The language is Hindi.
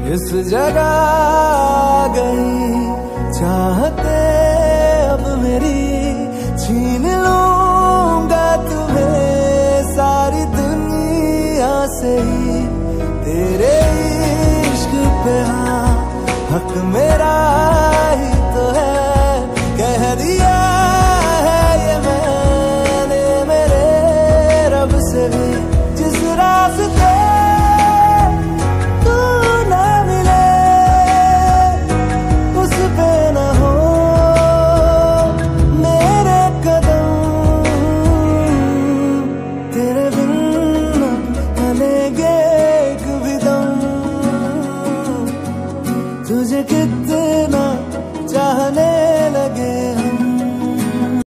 इस जगह आ गई चाहते अब मेरी, छीन लूंगा तुम्हें सारी दुनिया से ही। तेरे इश्क पे हाँ हक मेरा ही तो है, कह दिया है ये मैंने मेरे रब से भी। जिस रास्ते